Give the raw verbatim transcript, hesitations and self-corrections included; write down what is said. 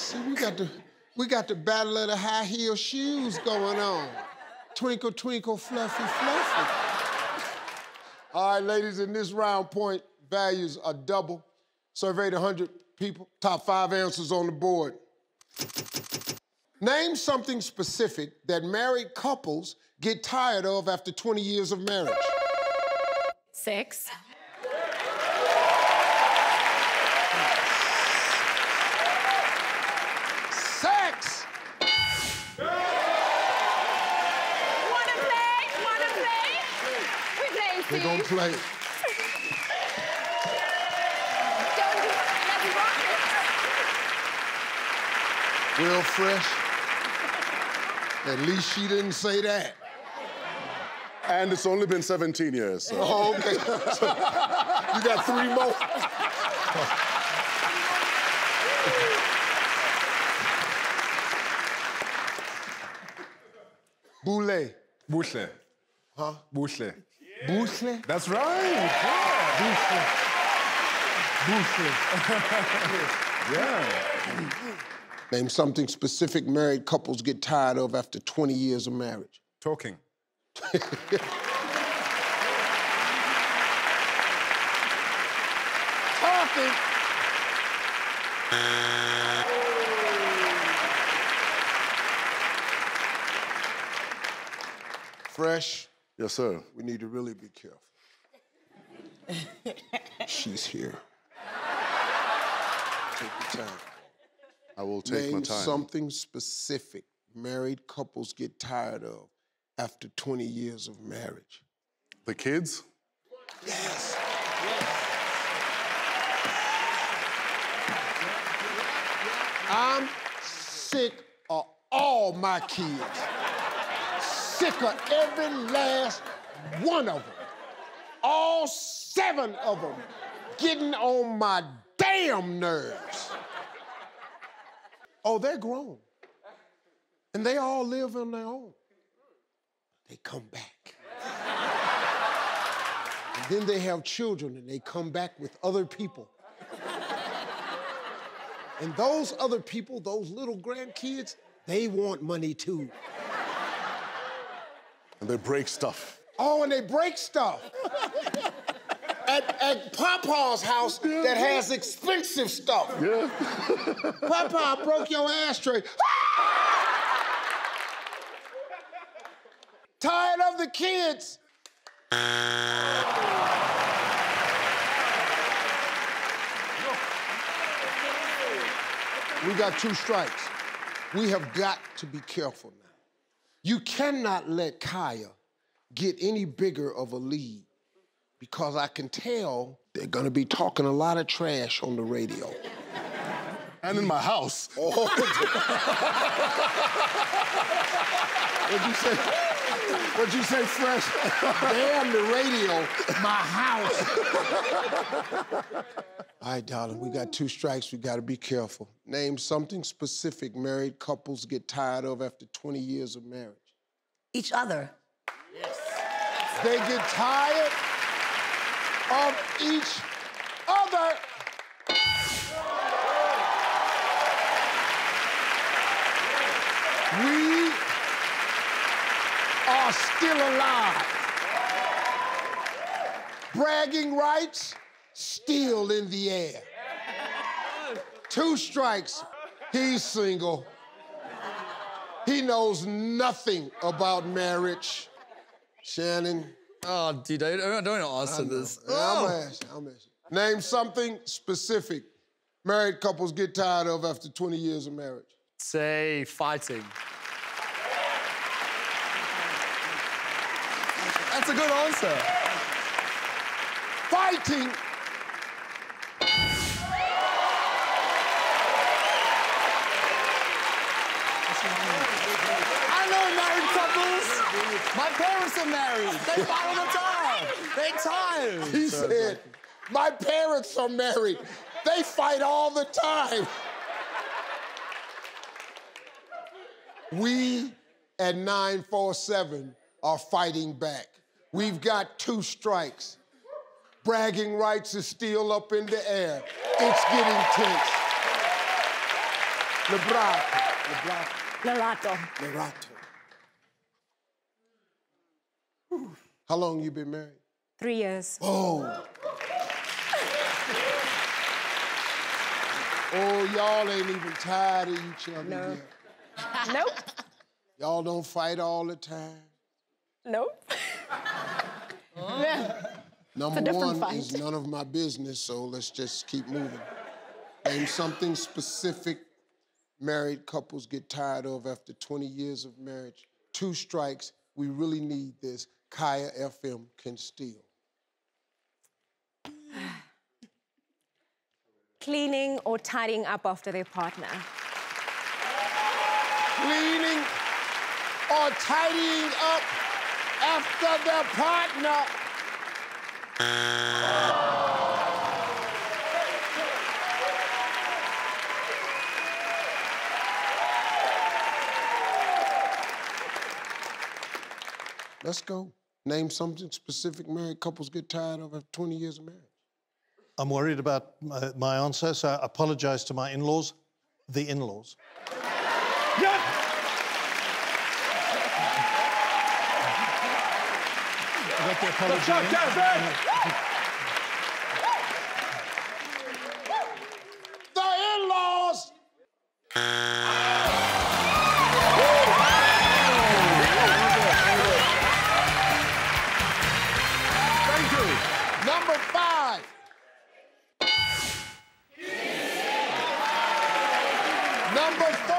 See, we got the, we got the battle of the high heel shoes going on. Twinkle, twinkle, fluffy, fluffy. All right, ladies, in this round, point values are double. Surveyed one hundred people, top five answers on the board. Name something specific that married couples get tired of after twenty years of marriage. Six. Sex! Wanna play? Wanna play? We play, Steve. We're gonna play. Don't do it. Let's rock it. Real fresh. At least she didn't say that. And it's only been seventeen years, so. Oh, okay. So you got three more. Boule. Bouchle. Huh? Bouchle. Boule? That's right. Yeah. Yeah. Name something specific married couples get tired of after twenty years of marriage. Talking. Talking. Fresh. Yes, sir. We need to really be careful. She's here. Take your time. I will take Name my time. something specific married couples get tired of after twenty years of marriage. The kids? Yes. I'm sick of all my kids. Sick of every last one of them. All seven of them getting on my damn nerves. Oh, they're grown. And they all live on their own. They come back. And then they have children and they come back with other people. And those other people, those little grandkids, they want money too. And they break stuff. Oh, and they break stuff. At, at Papa's house that has expensive stuff. Yeah. Papa broke your ashtray. Tired of the kids. We got two strikes. We have got to be careful now. You cannot let Kaya get any bigger of a lead because I can tell they're gonna be talking a lot of trash on the radio. And in my house. Oh. What'd you say? What'd you say, Fresh? Damn the radio, my house. All right, darling, we got two strikes. We gotta be careful. Name something specific married couples get tired of after twenty years of marriage. Each other. Yes. They get tired of each other. We are still alive. Bragging rights still in the air. Two strikes, he's single. He knows nothing about marriage. Shannon. Oh, dude, I don't, don't answer this. Yeah, Oh. I'm gonna ask you, I'm gonna ask you. Name something specific married couples get tired of after twenty years of marriage. Say fighting. That's a good answer. Fighting. I know married couples. My parents are married. They fight all the time. They're tired. He said, my parents are married. They fight all the time. We at nine four seven are fighting back. We've got two strikes. Bragging rights is still up in the air. It's getting tense. Librato. Librato. Lalato. Librato. How long you been married? Three years. Oh. Oh, y'all ain't even tired of each other No. yet. Nope. Y'all don't fight all the time. Nope. Yeah. Number different one fight. is none of my business, so let's just keep moving. Name something specific married couples get tired of after twenty years of marriage. Two strikes, we really need this. Kaya F M can steal. Cleaning or tidying up after their partner. Cleaning or tidying up after their partner. Let's go. Name something specific married couples get tired of after twenty years of marriage. I'm worried about my, my answer, so I apologize to my in-laws. The in-laws. Yep. I got the apology. Let's go, Kevin! The in-laws! Thank you. Number five. Number